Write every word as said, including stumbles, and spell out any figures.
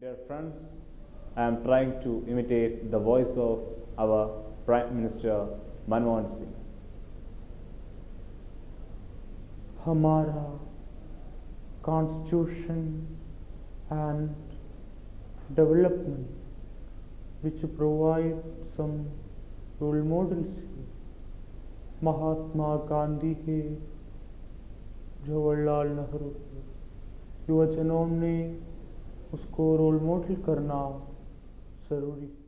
Dear friends, I am trying to imitate the voice of our Prime Minister Manmohan Singh. हमारा constitution and development which provide some role models है महात्मा गांधी है, जवाहरलाल नेहरू है। युवजनों ने उसको role model करना ज़रूरी है।